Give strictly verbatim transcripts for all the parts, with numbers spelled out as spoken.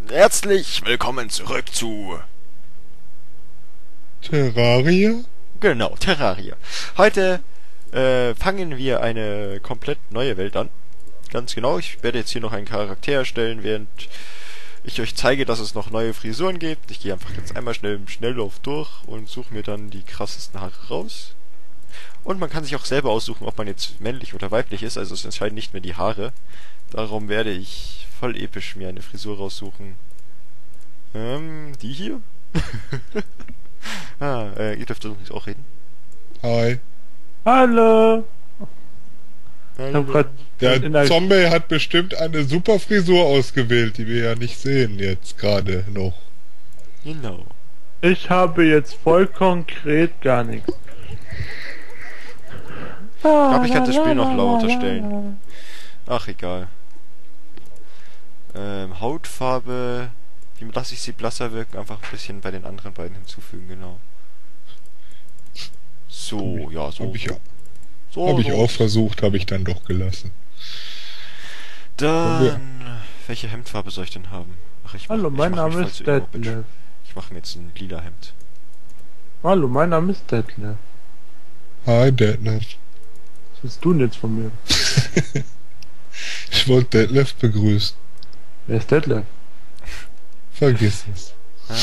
Herzlich willkommen zurück zu... Terraria? Genau, Terraria. Heute äh, fangen wir eine komplett neue Welt an. Ganz genau, ich werde jetzt hier noch einen Charakter erstellen, während ich euch zeige, dass es noch neue Frisuren gibt. Ich gehe einfach jetzt einmal schnell im Schnelllauf durch und suche mir dann die krassesten Haare raus. Und man kann sich auch selber aussuchen, ob man jetzt männlich oder weiblich ist, also es entscheiden nicht mehr die Haare. Darum werde ich voll episch mir eine Frisur raussuchen. Ähm, die hier? ah, äh, ihr dürft übrigens auch reden. Hi. Hallo. Ich Hallo. hab grad Der in der- Zombie hat bestimmt eine super Frisur ausgewählt, die wir ja nicht sehen jetzt gerade noch. Genau. Ich habe jetzt voll konkret gar nichts. Ich glaube, ich kann das Spiel noch lauter stellen. Ach, egal. Ähm, Hautfarbe... Wie lasse ich sie blasser wirken? Einfach ein bisschen bei den anderen beiden hinzufügen, genau. So, ja, so. Hab ich, so. so, hab ich so. auch versucht, habe ich dann doch gelassen. Dann... Welche Hemdfarbe soll ich denn haben? Ach, ich mach, Hallo, ich mein mach Name mich ist voll zu Emo, Bitch. Detlef. Ich mache mir jetzt ein lila Hemd. Hallo, mein Name ist Detlef. Hi, Detlef. Was willst du denn jetzt von mir? Ich wollte Detlef begrüßen. Wer ist Detlef? Vergiss es.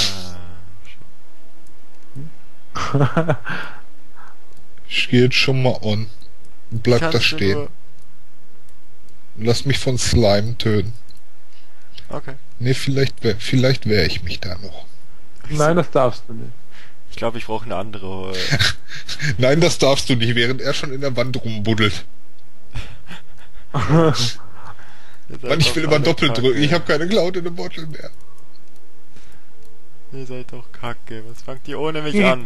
Ah, Ich gehe jetzt schon mal on. Und bleib da kannst du stehen. nur- Lass mich von Slime töten. Okay. Nee, vielleicht wär, vielleicht wehre ich mich da noch. Nein, das darfst du nicht. Ich glaube, ich brauche eine andere... Äh, Nein, das darfst du nicht, während er schon in der Wand rumbuddelt. Mann, ich will immer doppelt drücken. Ich habe keine Cloud in dem Bottle mehr. Ihr seid doch kacke. Was fangt ihr ohne mich an?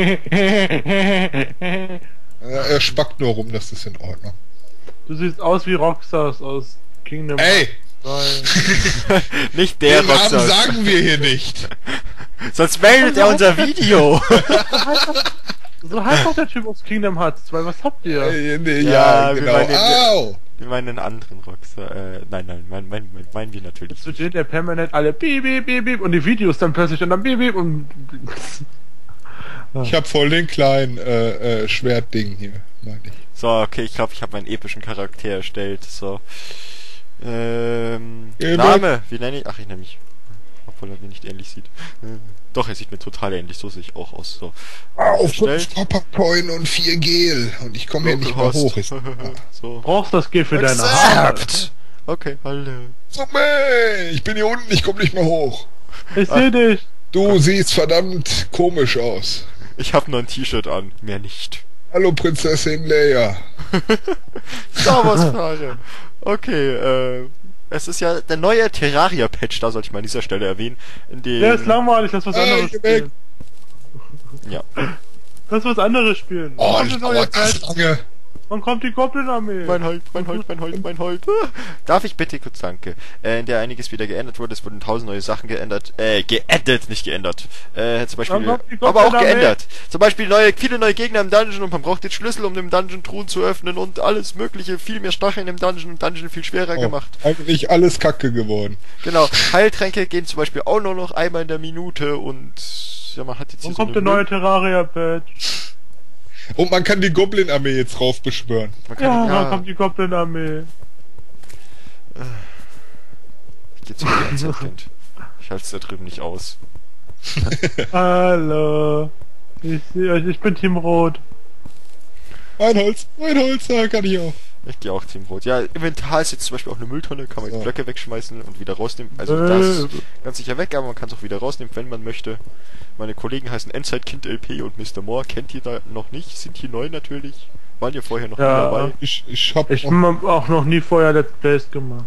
Ja, er spackt nur rum, das ist in Ordnung. Du siehst aus wie Roxas aus Kingdom Ey! Hearts. Nicht der Den Namen Roxas. sagen wir hier nicht. Sonst meldet er unser Video. So heißt doch der Typ aus Kingdom Hearts zwei. Was habt ihr? Äh, nee, Ja, ja, wir genau. meinen den- Au! Wir meinen einen anderen Roxas. Äh, nein, nein, meinen mein, mein, meinen wir natürlich. Jetzt wird hinterher permanent alle piep, piep, piep, piep und die Videos dann plötzlich und dann piep, piep und... Ich hab voll den kleinen äh, äh, Schwertding hier, meine ich. So, okay, ich glaube, ich habe meinen epischen Charakter erstellt. So. Ähm. Eben. Name, wie nenne ich? Ach, ich nenne mich. Obwohl er mir nicht ähnlich sieht. Äh, Doch, er sieht mir total ähnlich. So sehe ich auch aus. So. Auf Erstellt. fünf Coppercoin und vier Gel. Und ich komme hier nicht mehr Localhost. hoch. Ist, so. Brauchst das Geld für deine Haare? Accept. Okay, hallo. Zombie! Ich bin hier unten, ich komme nicht mehr hoch. Ich seh dich. Du siehst verdammt komisch aus. Ich habe nur ein T-Shirt an, mehr nicht. Hallo Prinzessin Leia. Star Wars Frage. Okay, äh, es ist ja der neue Terraria-Patch, da sollte ich mal an dieser Stelle erwähnen. In dem, Der ist langweilig, lass was Ey, anderes geh weg. spielen. Ja. Lass was anderes spielen. Oh, Wann das kommt, eine neue dauert das Patch? lange. Wann kommt die Goblin-Armee? Mein Holz, mein Holz, mein Holz, mein Holz. Darf ich bitte kurz, danke. Äh, in der einiges wieder geändert wurde, es wurden tausend neue Sachen geändert. Äh, geaddet, nicht geändert. Äh, zum Beispiel, Dann kommt die aber auch Goblin-Armee. geändert. Zum Beispiel neue, viele neue Gegner im Dungeon und man braucht jetzt Schlüssel, um den Dungeon Truhen zu öffnen und alles mögliche, viel mehr Stacheln im Dungeon, Dungeon viel schwerer Oh, gemacht. eigentlich alles Kacke geworden. Genau. Heiltränke gehen zum Beispiel auch nur noch einmal in der Minute und ja, man hat jetzt Wann hier kommt so der eine neue Terraria-Patch? Und man kann die Goblin-Armee jetzt raufbeschwören. Man kann, Ja, ja, wann kommt die Goblin-Armee? ich geh zum G Z, Kind. Ich halte es da drüben nicht aus. Hallo. Ich sehe euch, ich bin Team Rot. Mein Holz, mein Holz, da kann ich auch. Ich gehe auch Team Rot. Ja, Inventar ist jetzt zum Beispiel auch eine Mülltonne, kann man So. die Blöcke wegschmeißen und wieder rausnehmen. Also Äh. das ist ganz sicher weg, aber man kann es auch wieder rausnehmen, wenn man möchte. Meine Kollegen heißen Endzeit-Kind L P und Mister Moore. Kennt ihr da noch nicht? Sind hier neu natürlich? Waren ihr vorher noch nie Ja. dabei? Ich, ich hab Ich noch, hab auch noch nie vorher Let's Plays gemacht.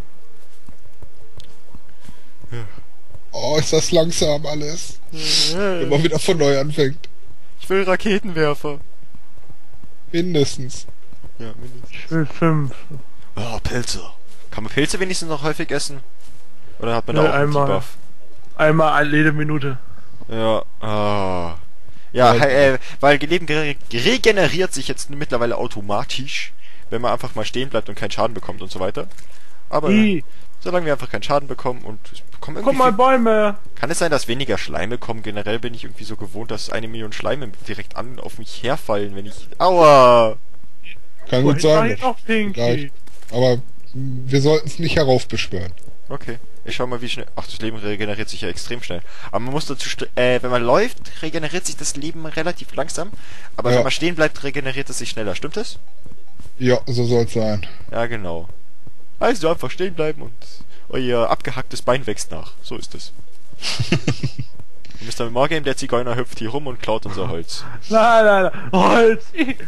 oh, ist das langsam alles. Wenn man wieder von neu anfängt. Ich will Raketenwerfer. Mindestens. Ja, mindestens. Ich will fünf. Oh, Pilze. Kann man Pilze wenigstens noch häufig essen? Oder hat man Ja, da auch einen einmal. Debuff? Einmal jede Minute. Ja, ah. Ja, Ja. äh, weil Leben ge- regeneriert sich jetzt mittlerweile automatisch, wenn man einfach mal stehen bleibt und keinen Schaden bekommt und so weiter. Aber I. Solange wir einfach keinen Schaden bekommen und es bekommen Guck irgendwie mal, viel... Bäume! Kann es sein, dass weniger Schleime kommen? Generell bin ich irgendwie so gewohnt, dass eine Million Schleime direkt an auf mich herfallen, wenn ich... Aua! Kann Wohin gut war sein. hier noch Pinky? Vielleicht. Aber mh, wir sollten es nicht heraufbeschwören. Okay. Ich schau mal, wie schnell... Ach, das Leben regeneriert sich ja extrem schnell. Aber man muss dazu... st- Äh, wenn man läuft, regeneriert sich das Leben relativ langsam. Aber Ja. wenn man stehen bleibt, regeneriert es sich schneller. Stimmt das? Ja, so soll es sein. Ja, genau. Also einfach stehen bleiben und euer abgehacktes Bein wächst nach. So ist es. Mister Morgan, der Zigeuner, hüpft hier rum und klaut unser Holz. Nein, nein, nein. Holz!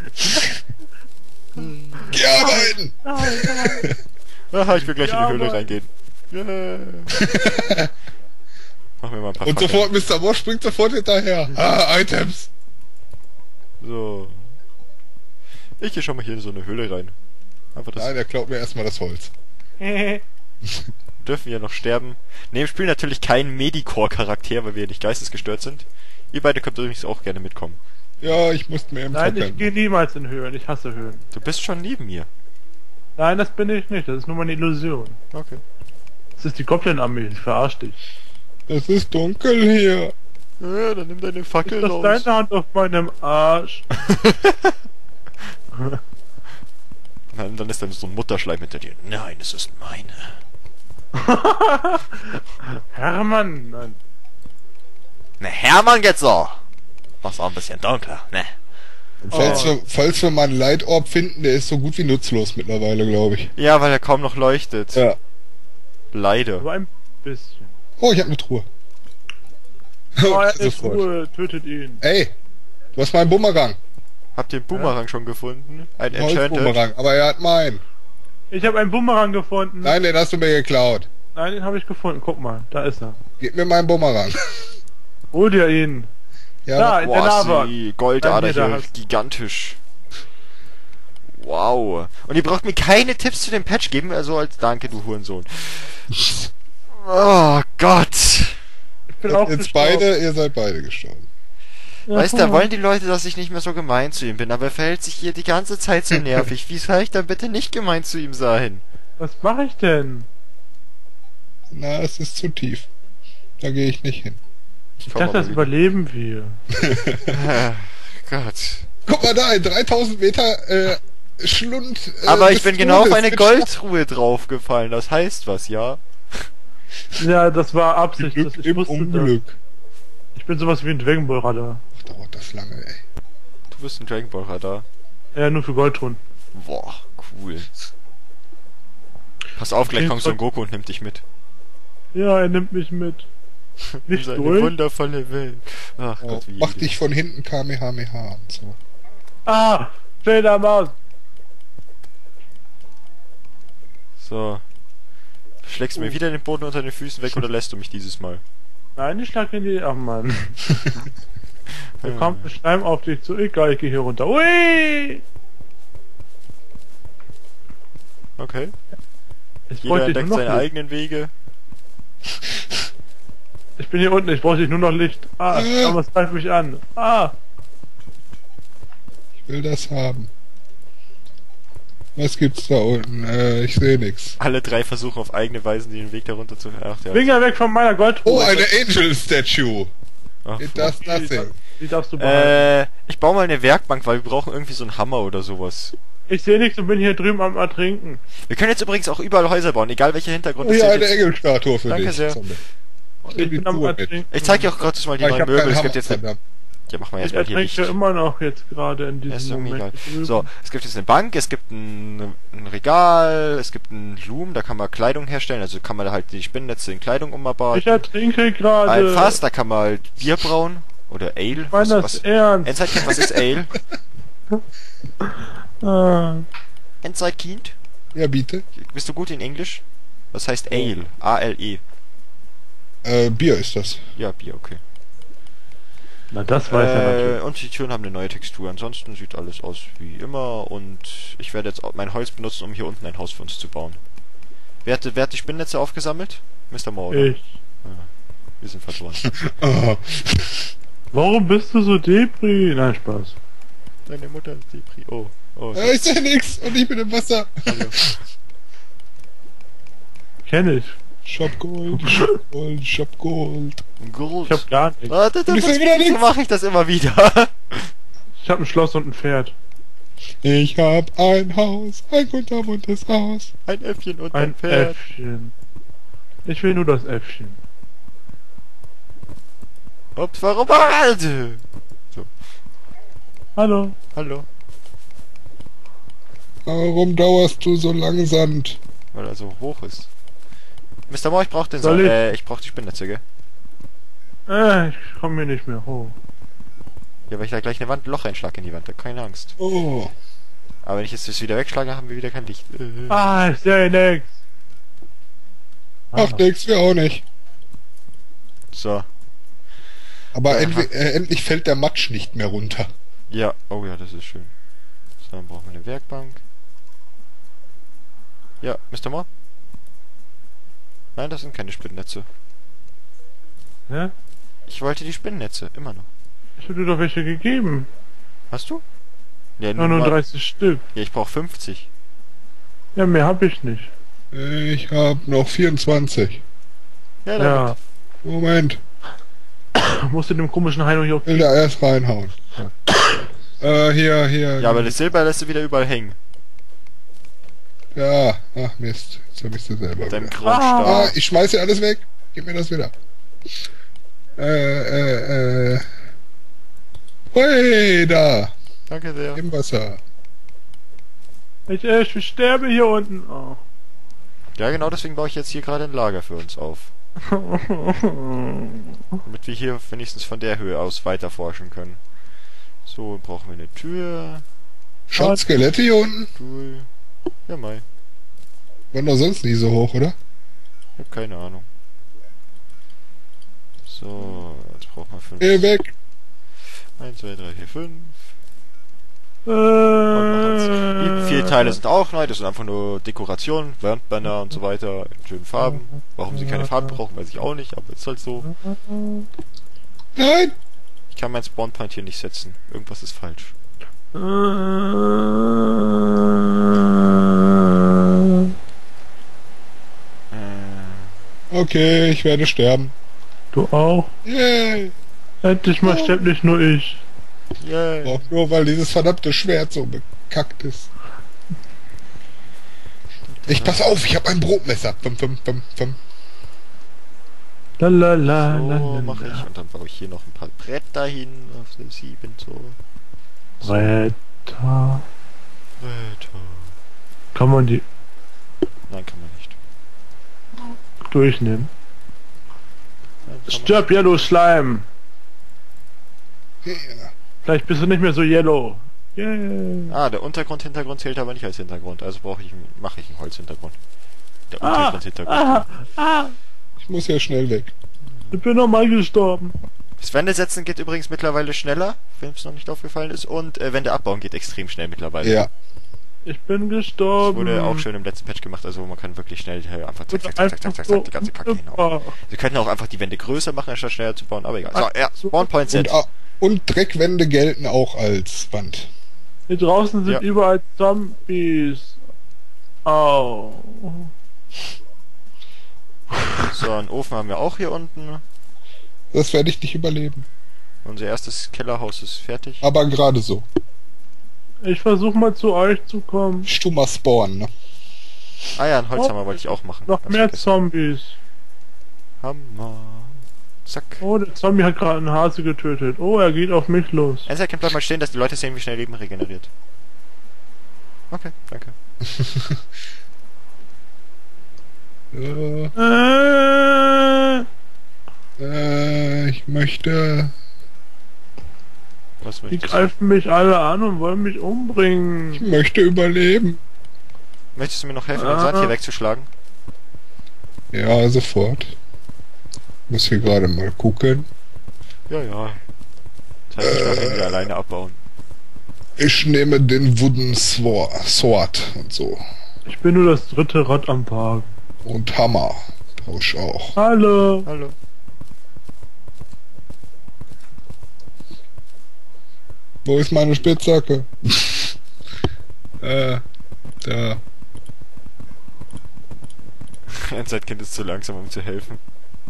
Geh arbeiten! Nein, nein. Aha, ich will gleich Ja, in die Höhle Mann. reingehen. Yeah. Machen wir mal ein paar Und Fackeln. sofort, Mister Moore springt sofort hinterher. Ah, Items! So. Ich geh schon mal hier in so eine Höhle rein. Einfach das. Nein, er klaut mir erstmal das Holz. Dürfen ja noch sterben. Ne, im Spiel natürlich kein Medicore-Charakter, weil wir ja nicht geistesgestört sind. Ihr beide könnt übrigens auch gerne mitkommen. Ja, ich musste mir eben Nein, ich verpennen. gehe niemals in Höhen. Ich hasse Höhen. Du bist schon neben mir. Nein, das bin ich nicht. Das ist nur meine Illusion. Okay. Das ist die Goblin-Armee. Ich verarsch dich. Es ist dunkel hier. Ja, dann nimm deine Ist Fackel das raus. deine Hand auf meinem Arsch? Nein, dann ist dann so ein Mutterschleim hinter dir. Nein, es ist meine. Hermann, nein. Ne, Hermann geht's so. Mach's auch ein bisschen dunkler, ne? Und falls, Oh. wir, falls wir mal einen Light-Orb finden, der ist so gut wie nutzlos mittlerweile, glaube ich. Ja, weil er kaum noch leuchtet. Ja. Leider. Aber ein bisschen. Oh, ich habe eine Truhe. Oh, er ist Sofort. Ruhe. Tötet ihn. Ey, du hast meinen Bumerang. Habt ihr einen Boomerang schon gefunden? Ein Ein Enchanted? Holzbumerang, aber er hat meinen. Ich habe einen Bumerang gefunden. Nein, den hast du mir geklaut. Nein, den habe ich gefunden. Guck mal, da ist er. Gib mir meinen Bumerang. Hol dir ihn. Ja, Da, in der Boah, Lava. die Goldader Bei mir da hier, hast- gigantisch. Wow. Und ihr braucht mir keine Tipps zu dem Patch geben, also als Danke, du Hurensohn. Oh Gott. Ich bin auch jetzt gestorben. beide, ihr seid beide gestorben. Ja, Weißt du, guck da mal. wollen die Leute, dass ich nicht mehr so gemein zu ihm bin, aber er verhält sich hier die ganze Zeit so nervig. Wie soll ich dann bitte nicht gemein zu ihm sein? Was mache ich denn? Na, es ist zu tief. Da gehe ich nicht hin. Ich Komm dachte, aber das wieder. überleben wir. Ah, Gott. Guck mal da, in dreitausend Meter äh, Schlund. Äh, Aber ich des bin genau auf Todes eine mit Goldruhe draufgefallen, das heißt was, ja? Ja, das war Absicht. Glück Das, ich im wusste Unglück. das. Ich bin sowas wie ein Dragon Ball Radar. Ach, dauert das lange, ey. Du bist ein Dragon Ball Radar. Ja, nur für Goldruhen. Boah, cool. Pass auf, gleich Okay, kommt Son gut. Goku und nimmt dich mit. Ja, er nimmt mich mit. Nicht Seine durch. wundervolle Welt. Ach Oh, Gott, wie mach edel. dich von hinten Kamehameha und so. Ah, Fledermaus. So. Schlägst du mir wieder den Boden unter den Füßen weg oder lässt du mich dieses Mal? Nein, ich schlag in die... Ach Mann. Da kommt ein Schleim auf dich zu. Egal, ich geh hier runter. Ui! Okay. Ich Jeder bräuchte entdeckt nur noch seine Licht. eigenen Wege. Ich bin hier unten, ich bräuchte nur noch Licht. Ah, Äh. aber es greift mich an. Ah! Ich will das haben. Was gibt's da unten? Äh, ich sehe nix. Alle drei versuchen auf eigene Weise den Weg darunter zu... Ach, ja. Finger weg von meiner Goldruhe. Oh, eine Angel Statue. Ach, It fuck. does nothing. Die darfst du behalten. Äh, ich baue mal eine Werkbank, weil wir brauchen irgendwie so einen Hammer oder sowas. Ich sehe nichts und bin hier drüben am Ertrinken. Wir können jetzt übrigens auch überall Häuser bauen, egal welcher Hintergrund Oh, es hier ist. eine Jetzt- Engelstatue für Danke dich. sehr. Sonne. Ich die bin am Truhe mit. Ertrinken. Ich zeig dir auch gerade mal die Ah, ich neuen hab Möbel. keinen Es Hammer, gibt jetzt eine... verdammt. Ja, mach mal Ich erstmal hier ertrinke Licht. immer noch jetzt gerade in Ja, ist diesem irgendwie Moment. egal. drüben. So, es gibt jetzt eine Bank, es gibt ein, ein Regal, es gibt einen Loom, da kann man Kleidung herstellen, also kann man halt die Spinnennetze in Kleidung Ich umarbeiten. ertrinke gerade. Ein Fass, da kann man halt Bier brauen. Oder Ale. Ich meine das was, ernst. Endzeit, was ist Ale? Ah. Endzeit-Kind? Ja, bitte. Bist du gut in Englisch? Was heißt Ale? A L E. Äh, Bier ist das. Ja, Bier, okay. Na, das weiß er Äh, natürlich. und die Türen haben eine neue Textur. Ansonsten sieht alles aus wie immer. Und ich werde jetzt auch mein Holz benutzen, um hier unten ein Haus für uns zu bauen. Wer hat, wer hat die Spinnnetze aufgesammelt? Mister Moore, oder? Ich. Wir sind verloren. Oh. Warum bist du so Depri? Nein, Spaß. Deine Mutter ist Depri. Oh. Oh. Äh, ich sehe nix und ich bin im Wasser. Hallo. Kenn ich. Ich hab Gold, ich hab Gold, ich hab Gold. Gut. Ich hab gar nichts. Ah, da, da, Und ich das, seh wieder so nichts. mache ich das immer wieder. Ich hab ein Schloss und ein Pferd. Ich hab ein Haus, ein kunterbuntes Haus. Ein Äffchen und ein, Ein Pferd. Äffchen. Ich will nur das Äffchen. Ups, warum? Also. So, Hallo. hallo. Warum dauerst du so langsam? Weil er so hoch ist. Mister Moore, ich brauch den Soll Sa ich? Äh, ich brauch die Spinnnetze, gell? Äh, ich komm hier nicht mehr hoch. Ja, weil ich da gleich eine Wand, Loch reinschlag in die Wand, da keine Angst. Oh. Aber wenn ich jetzt das wieder wegschlage, haben wir wieder kein Licht. Äh. Ah, ich sehe nix. Ach, nix, wir auch nicht. So. Aber Ja, endlich, äh, endlich fällt der Matsch nicht mehr runter. Ja, oh ja, das ist schön. So, dann brauchen wir eine Werkbank. Ja, Mister Moore? Nein, das sind keine Spinnnetze. Hä? Ich wollte die Spinnnetze, immer noch. Ich hab dir doch welche gegeben. Hast du? Ja, nur mal- neununddreißig Stück. Ja, ich brauche fünfzig. Ja, mehr hab ich nicht. Ich hab noch vierundzwanzig. Ja, Ja. damit. Moment, Musst du dem komischen Heino hier auch will da erst reinhauen. Äh, hier, hier. Ja, aber das Silber lässt du wieder überall hängen. Ja, ach Mist, jetzt hab ich sie selber. Mit deinem wieder. Grundstab. Ah, ich schmeiße alles weg. Gib mir das wieder. Äh, äh, äh. Hey, da. Danke sehr. Im Wasser. Ich, äh, ich sterbe hier unten. Oh. Ja, genau deswegen baue ich jetzt hier gerade ein Lager für uns auf. Damit wir hier wenigstens von der Höhe aus weiter forschen können. So, brauchen wir eine Tür, Schon Skelette hier unten? Stuhl. Ja, Mai. Waren doch sonst nie so hoch, oder? Ich hab keine Ahnung. So, jetzt brauchen wir fünf. Geh weg. eins, zwei, drei, vier, fünf. Äh, Die vier Teile sind auch neu, das sind einfach nur Dekorationen, Wandbanner und so weiter in schönen Farben. Warum sie keine Farben brauchen, weiß ich auch nicht, aber ist halt so. Nein. Ich kann mein Spawnpoint hier nicht setzen. Irgendwas ist falsch. äh, Äh, Okay, ich werde sterben. du auch? Yay. Endlich mal stirbt nicht nur ich. yay. Auch nur, weil dieses verdammte Schwert so bekackt ist. Ich pass auf, ich habe ein Brotmesser. Fum, fum, fum, fum. La la la la So la, mache la. ich. Und dann baue ich hier noch ein paar Bretter hin auf der sieben. So. Bretter. Bretter. Kann man die Nein, kann man nicht. durchnehmen? Nein, kann man Stirb, Yellow Slime! Ja. Vielleicht bist du nicht mehr so yellow. Yeah. nicht. Ah, der Untergrund, Hintergrund zählt aber nicht als Hintergrund. Also brauche ich, einen- mache ich einen Holzhintergrund. Der Ah, Untergrund, Hintergrund. ah, ah, Ich muss ja schnell weg. ich bin nochmal gestorben. Das Wände setzen geht übrigens mittlerweile schneller, wenn es noch nicht aufgefallen ist. Und äh, Wände abbauen geht extrem schnell mittlerweile. Ja. Ich bin Das gestorben. wurde auch schön im letzten Patch gemacht, also man kann wirklich schnell äh, einfach zack, zack, zack, zack, zack, zack, zack, die ganze Kacke hinauf. Sie könnten auch einfach die Wände größer machen, anstatt schneller zu bauen, aber egal. So, ja, Spawnpoint Und, set. ah, und Dreckwände gelten auch als Wand. Hier draußen sind Ja. überall Zombies. Au. So, einen Ofen haben wir auch hier unten. Das werde ich nicht überleben. Unser erstes Kellerhaus ist fertig. Aber gerade so. Ich versuch mal zu euch zu kommen. Stummer Spawn, ne? Ah ja, einen Holzhammer wollte ich auch machen. Noch Hab's mehr vergessen. Zombies. Hammer. Zack. Oh, der Zombie hat gerade einen Hase getötet. Oh, er geht auf mich los. Enzeit, bleib mal stehen, dass die Leute sehen, wie schnell Leben regeneriert. Okay, danke. Äh, Äh, äh, ich möchte... Was die möchtest du? greifen mich alle an und wollen mich Ich umbringen. möchte überleben. Möchtest du mir noch helfen, den Ah. Sand hier wegzuschlagen? Ja, sofort. Muss hier gerade mal gucken. Ja, ja. Das heißt, ich darf ihn wieder alleine abbauen. Ich nehme den Wooden Sword, Sword und so. Ich bin nur das dritte Rad am Park. Und Hammer. Tausch auch. Hallo. Hallo. Wo ist meine Spitzhacke? äh, da. Ein Zeitkind ist zu langsam, um zu helfen.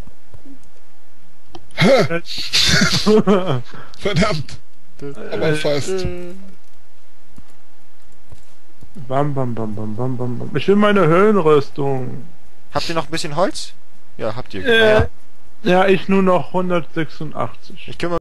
Verdammt. Aber fast. Bam, bam, bam, bam, bam, bam, bam. Ich will meine Höhenrüstung. Habt ihr noch ein bisschen Holz? Ja, habt ihr. Äh, Naja, ja, ich nur noch hundertsechsundachtzig. ich kümmere